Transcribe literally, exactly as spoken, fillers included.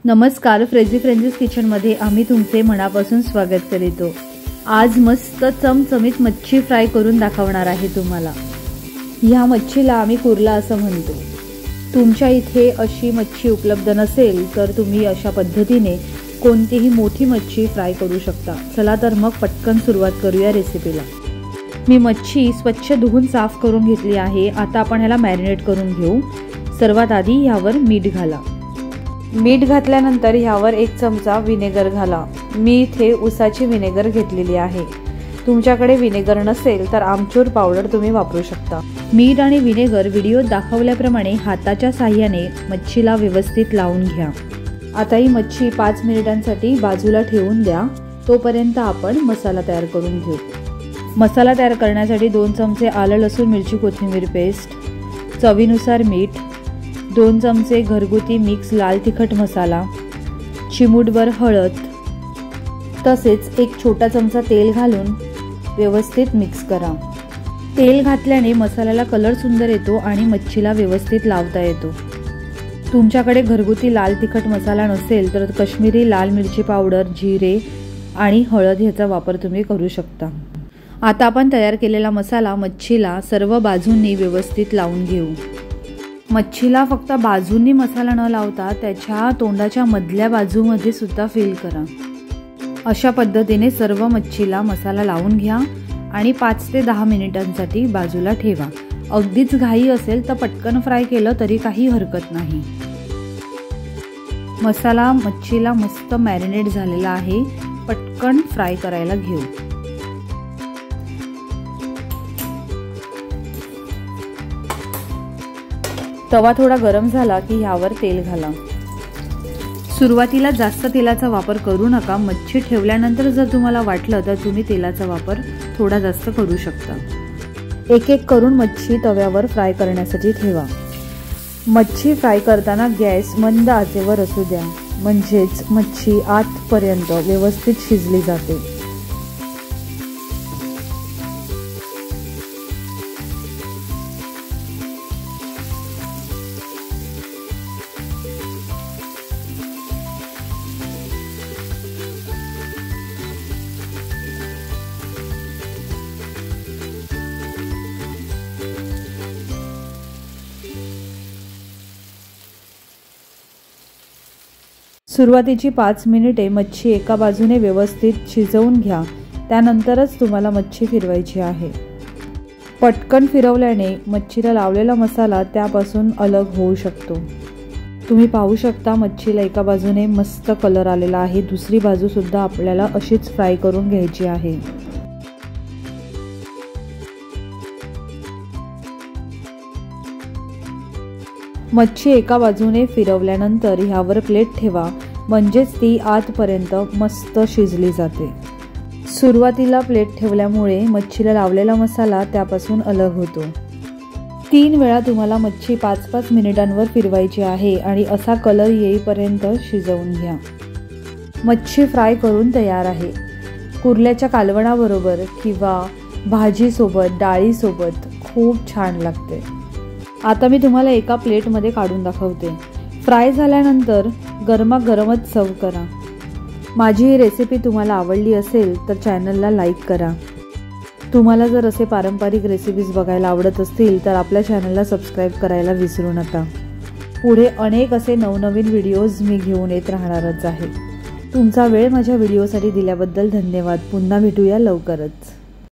नमस्कार, फ्रेझी friends kitchen मध्ये आम्ही तुमचे मनापासून स्वागत करीतो। आज मस्त चमचमीत मच्छी फ्राय करून दाखवणार आहे तुम्हाला। ह्या मच्छीला आम्ही कुर्ला असं म्हणतो। तुमच्या इथे अशी मच्छी उपलब्ध नसेल तर तुम्ही अशा पद्धतीने कोणतीही मोठी मच्छी फ्राय करू शकता। चला तर मग पटकन सुरुवात करूया रेसिपीला। मी मच्छी स्वच्छ धुवून साफ करून घेतली आहे। आता आपण ह्याला मॅरिनेट करून घेऊ। सर्वात आधी ह्यावर मीठ घाला। मीठ घातल्यानंतर ह्यावर एक चमचा विनेगर घाला। मी इथे उसाची विनेगर घेतलेली आहे। तुमच्याकडे विनेगर नसेल तर आमचूर पावडर तुम्ही वापरू शकता। मीठ आणि विनेगर व्हिडिओत दाखवल्याप्रमाणे हाताच्या साहाय्याने मच्छीला व्यवस्थित लावून घ्या। आता ही मच्छी पाच मिनिटांसाठी बाजूला ठेवून द्या। तोपर्यंत आपण मसाला तयार करून घेऊ। मसाला तयार करण्यासाठी दोन चमचे आलं लसूण मिरची कोथिंबीर पेस्ट, चवीनुसार मीठ, दोन चमचे घरगुती मिक्स लाल तिखट मसाला, चिमूटभर हळद, तसेच एक छोटा चमचा तेल घालून व्यवस्थित मिक्स करा। तेल घातल्याने मसाल्याला कलर सुंदर येतो आणि मच्छीला व्यवस्थित लावता येतो। तुमच्याकडे घरगुती लाल तिखट मसाला नसेल तर काश्मीरी लाल मिरची पावडर, जिरे आणि हळद ह्याचा वापर तुम्ही करू शकता। आता आपण तयार केलेला मसाला मच्छीला सर्व बाजूंनी व्यवस्थित लावून घेऊ। मच्छीला फक्त बाजूंनी मसाला न लावता त्याच्या तोंडाच्या मधल्या बाजूमध्ये सुद्धा फिल करा। अशा पद्धतीने सर्व मच्छीला मसाला लावून घ्या आणि पाच ते दहा मिनिटांसाठी बाजूला ठेवा। अगदीच घाई असेल तर पटकन फ्राय केलं तरी काही हरकत नाही। मसाला मच्छीला मस्त मॅरिनेट झालेला आहे। पटकन फ्राय करायला घेऊ। तवा थोडा गरम झाला की ह्यावर तेल घाला। सुरुवातीला जास्त तेलाचा वापर करू नका। मच्छी ठेवल्यानंतर जर तुम्हाला वाटलं तर तुम्ही तेलाचा वापर थोडा जास्त करू शकता। एक एक करून मच्छी तव्यावर फ्राय करण्यासाठी ठेवा। मच्छी फ्राय करताना गॅस मंद आचेवर असू द्या, म्हणजेच मच्छी आतपर्यंत व्यवस्थित शिजली जाते। सुरुवातीची पाच मिनिटे मच्छी एका बाजूने व्यवस्थित शिजवून घ्या। त्यानंतरच तुम्हाला मच्छी फिरवायची आहे। पटकन फिरवल्याने मच्छीला लावलेला मसाला त्यापासून अलग होऊ शकतो। तुम्ही पाहू शकता मच्छीला एका बाजूने मस्त कलर आलेला आहे। दुसरी बाजू सुद्धा आपल्याला अशीच फ्राय करून घ्यायची आहे। मच्छी एका बाजूने फिरवल्यानंतर ह्यावर प्लेट ठेवा, म्हणजेच ती आतपर्यंत मस्त शिजली जाते। सुरुवातीला प्लेट ठेवल्यामुळे मच्छीला लावलेला मसाला त्यापासून अलग होतो। तीन वेळा तुम्हाला मच्छी पाच पाच मिनिटांवर फिरवायची आहे आणि असा कलर येईपर्यंत शिजवून घ्या। मच्छी फ्राय करून तयार आहे। कुर्ल्याच्या कालवणाबरोबर किंवा भाजीसोबत, डाळीसोबत खूप छान लागते। आता मी तुम्हाला एका प्लेटमध्ये काढून दाखवते। फ्राय झाल्यानंतर गरमागरमच सर्व करा। माझी ही रेसिपी तुम्हाला आवडली असेल तर चॅनलला लाईक करा। तुम्हाला जर असे पारंपरिक रेसिपीज बघायला आवडत असतील तर आपल्या चॅनलला सबस्क्राईब करायला विसरू नका। पुढे अनेक असे नवनवीन व्हिडिओज मी घेऊन येत राहणारच आहे। तुमचा वेळ माझ्या व्हिडिओसाठी दिल्याबद्दल धन्यवाद। पुन्हा भेटूया लवकरच।